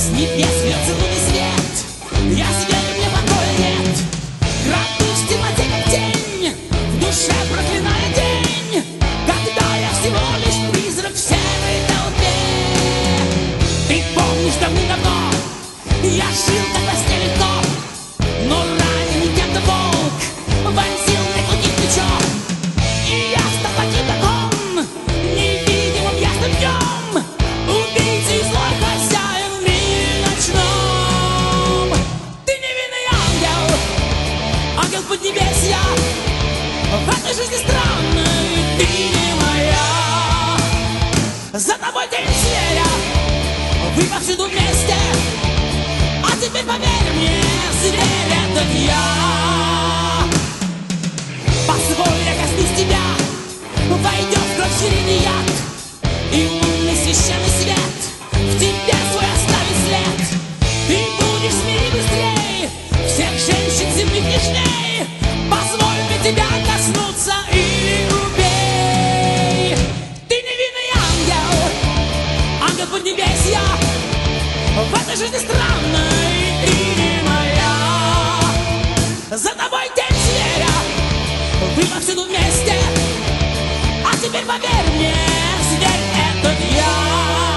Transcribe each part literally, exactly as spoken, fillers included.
С небес льется лунный свет, я себе мне покоя нет. Крадусь в темноте, как тень, в душе проклиная день, когда я всего лишь призрак в серой толпе. Ты помнишь, давным-давно я жил, как во сне легко, но раненый кем-то волк вонзил мне клыки в плечо. И я стал таким, как он, невидимым ясным днем, убийцей и злой хозяин в мире ночном. Ты невинный ангел, ангел поднебесья, в этой жизни странной ты не моя. За тобой тень зверя, вы повсюду вместе, а теперь поверь мне, зверь этот я. Позволь, я коснусь тебя, войдет в кровь звериный яд, и лунный священный свет в тебе свой оставит след. Ты будешь в мире быстрей всех женщин земных нежней. Позволь мне тебя коснуться или убей. Ты невинный ангел, ангел поднебесья, в этой жизни странной ты не моя. За тобой тень зверя, вы повсюду вместе, а теперь поверь мне, зверь этот я.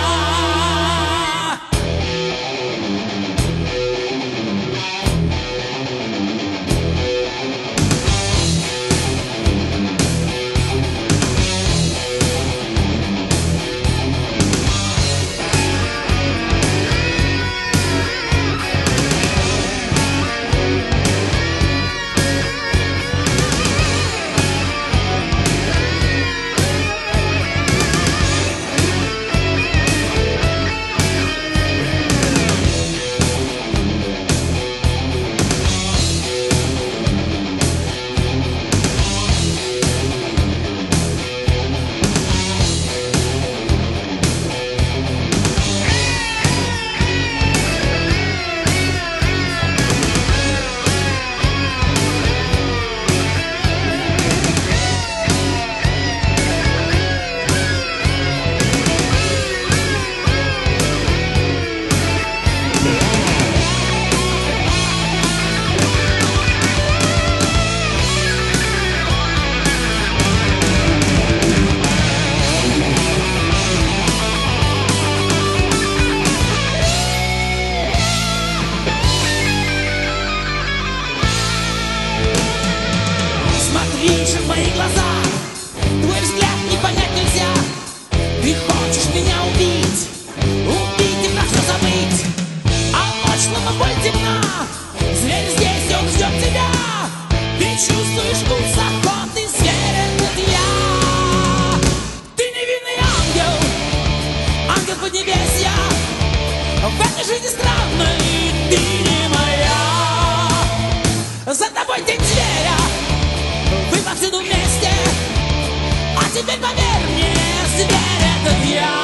Видишь в мои глаза, твой взгляд не понять нельзя. Ты хочешь меня убить, убить и про все забыть. А ночь слабой темна, зверь здесь, он ждет тебя. Ты чувствуешь вкус охоты, зверь этот я. Ты невинный ангел, ангел поднебесья, в этой жизни странной ты не моя. За тобой тень зверя, вы повсюду вместе, а теперь поверь мне, зверь этот я.